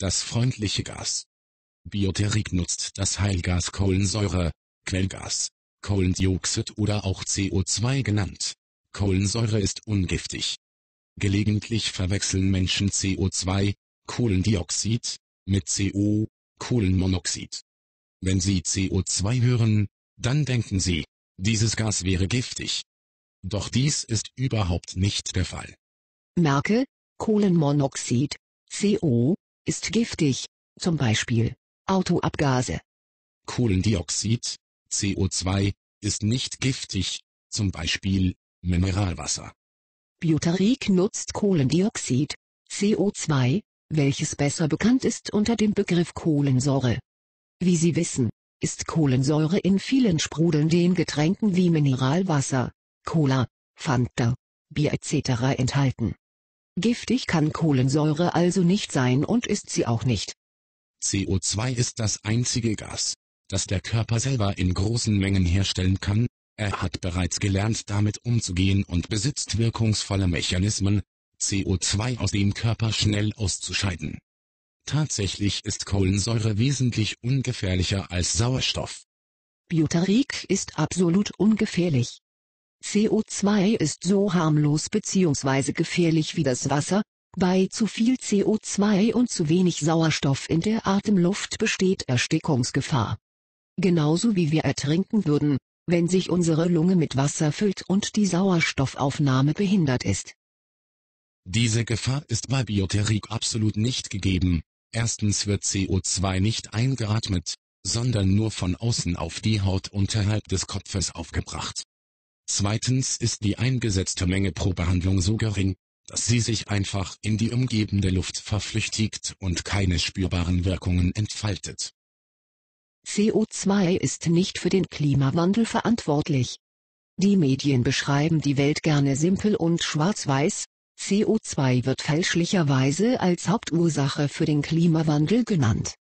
das freundliche Gas. Bioterik nutzt das Heilgas Kohlensäure, Quellgas, Kohlendioxid oder auch CO2 genannt. Kohlensäure ist ungiftig. Gelegentlich verwechseln Menschen CO2, Kohlendioxid, mit CO, Kohlenmonoxid. Wenn sie CO2 hören, dann denken sie, dieses Gas wäre giftig. Doch dies ist überhaupt nicht der Fall. Merke, Kohlenmonoxid, CO, ist giftig, zum Beispiel Autoabgase. Kohlendioxid, CO2, ist nicht giftig, zum Beispiel Mineralwasser. Bioterik nutzt Kohlendioxid, CO2, welches besser bekannt ist unter dem Begriff Kohlensäure. Wie Sie wissen, ist Kohlensäure in vielen sprudelnden Getränken wie Mineralwasser, Cola, Fanta, Bier etc. enthalten. Giftig kann Kohlensäure also nicht sein und ist sie auch nicht. CO2 ist das einzige Gas, das der Körper selber in großen Mengen herstellen kann. Er hat bereits gelernt, damit umzugehen und besitzt wirkungsvolle Mechanismen, CO2 aus dem Körper schnell auszuscheiden. Tatsächlich ist Kohlensäure wesentlich ungefährlicher als Sauerstoff. Bioterik ist absolut ungefährlich. CO2 ist so harmlos bzw. gefährlich wie das Wasser. Bei zu viel CO2 und zu wenig Sauerstoff in der Atemluft besteht Erstickungsgefahr. Genauso wie wir ertrinken würden, wenn sich unsere Lunge mit Wasser füllt und die Sauerstoffaufnahme behindert ist. Diese Gefahr ist bei Bioterik absolut nicht gegeben. Erstens wird CO2 nicht eingeatmet, sondern nur von außen auf die Haut unterhalb des Kopfes aufgebracht. Zweitens ist die eingesetzte Menge pro Behandlung so gering, dass sie sich einfach in die umgebende Luft verflüchtigt und keine spürbaren Wirkungen entfaltet. CO2 ist nicht für den Klimawandel verantwortlich. Die Medien beschreiben die Welt gerne simpel und schwarz-weiß. CO2 wird fälschlicherweise als Hauptursache für den Klimawandel genannt.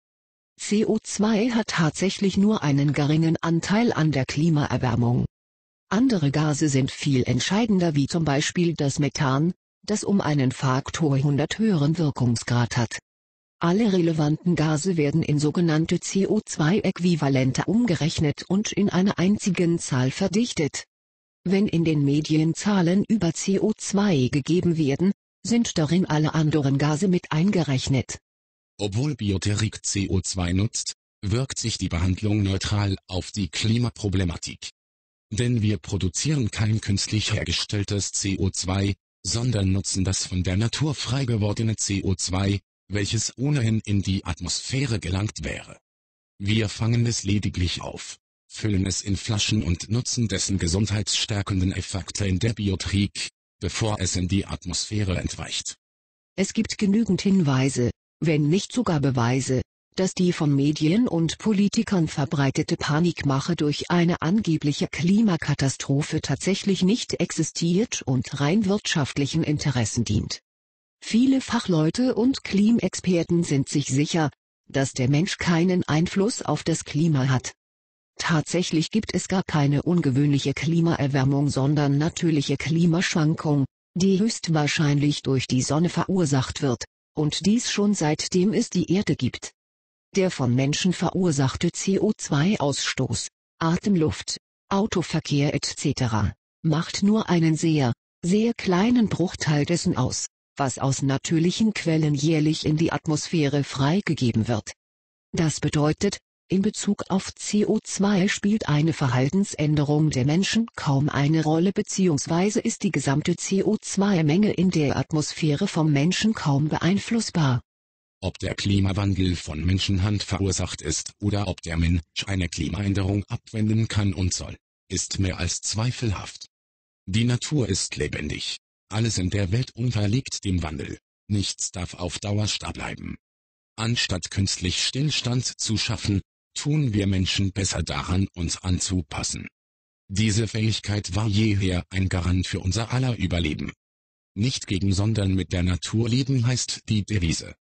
CO2 hat tatsächlich nur einen geringen Anteil an der Klimaerwärmung. Andere Gase sind viel entscheidender, wie zum Beispiel das Methan, das um einen Faktor 100 höheren Wirkungsgrad hat. Alle relevanten Gase werden in sogenannte CO2-Äquivalente umgerechnet und in einer einzigen Zahl verdichtet. Wenn in den Medien Zahlen über CO2 gegeben werden, sind darin alle anderen Gase mit eingerechnet. Obwohl Bioterik CO2 nutzt, wirkt sich die Behandlung neutral auf die Klimaproblematik. Denn wir produzieren kein künstlich hergestelltes CO2, sondern nutzen das von der Natur frei gewordene CO2, welches ohnehin in die Atmosphäre gelangt wäre. Wir fangen es lediglich auf, füllen es in Flaschen und nutzen dessen gesundheitsstärkenden Effekte in der Bioterik, bevor es in die Atmosphäre entweicht. Es gibt genügend Hinweise, wenn nicht sogar Beweise, dass die von Medien und Politikern verbreitete Panikmache durch eine angebliche Klimakatastrophe tatsächlich nicht existiert und rein wirtschaftlichen Interessen dient. Viele Fachleute und Klimexperten sind sich sicher, dass der Mensch keinen Einfluss auf das Klima hat. Tatsächlich gibt es gar keine ungewöhnliche Klimaerwärmung, sondern natürliche Klimaschwankung, die höchstwahrscheinlich durch die Sonne verursacht wird, und dies schon seitdem es die Erde gibt. Der von Menschen verursachte CO2-Ausstoß, Atemluft, Autoverkehr etc. macht nur einen sehr, sehr kleinen Bruchteil dessen aus, was aus natürlichen Quellen jährlich in die Atmosphäre freigegeben wird. Das bedeutet, in Bezug auf CO2 spielt eine Verhaltensänderung der Menschen kaum eine Rolle bzw. ist die gesamte CO2-Menge in der Atmosphäre vom Menschen kaum beeinflussbar. Ob der Klimawandel von Menschenhand verursacht ist oder ob der Mensch eine Klimaänderung abwenden kann und soll, ist mehr als zweifelhaft. Die Natur ist lebendig. Alles in der Welt unterliegt dem Wandel. Nichts darf auf Dauer starr bleiben. Anstatt künstlich Stillstand zu schaffen, tun wir Menschen besser daran, uns anzupassen. Diese Fähigkeit war jeher ein Garant für unser aller Überleben. Nicht gegen, sondern mit der Natur leben heißt die Devise.